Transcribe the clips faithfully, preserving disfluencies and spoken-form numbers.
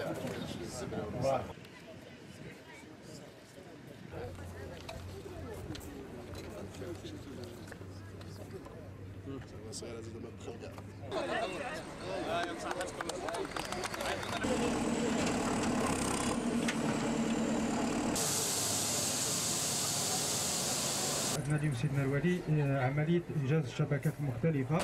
عندنا اليوم سيدنا الولي عملية إنجاز الشبكات المختلفة.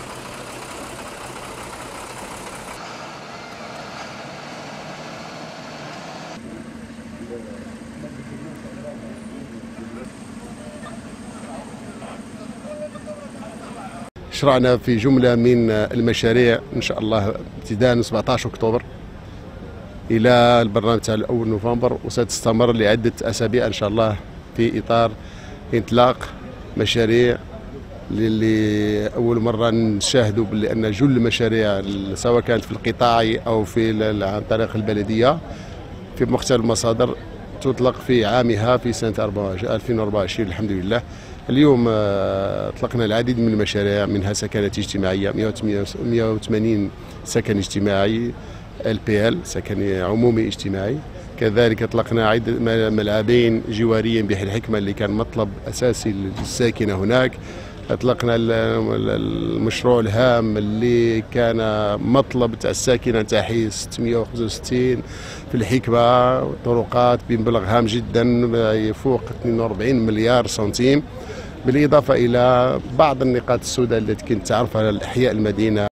شرعنا في جملة من المشاريع إن شاء الله ابتداء من سبعة عشر أكتوبر إلى البرنامج تاع الأول نوفمبر، وستستمر لعدة أسابيع إن شاء الله في إطار انطلاق مشاريع اللي أول مرة نشاهدوا بأن جل المشاريع سواء كانت في القطاعي أو في عن طريق البلدية في مختلف المصادر تطلق في عامها في سنة ألفين وأربعة وعشرين الحمد لله. اليوم اطلقنا العديد من المشاريع، منها سكنات اجتماعية مئة وثمانين سكن اجتماعي ال بي ال سكن عمومي اجتماعي. كذلك اطلقنا عدة ملعبين جواريين بحي الحكمة اللي كان مطلب أساسي للساكنة هناك. اطلقنا المشروع الهام اللي كان مطلب تاع الساكنه تاع حي ستمئة وخمسة وستين في الحكمه، طرقات بمبلغ هام جدا يفوق اثنين وأربعين مليار سنتيم، بالاضافه الى بعض النقاط السوداء التي كنت تعرفها احياء المدينه.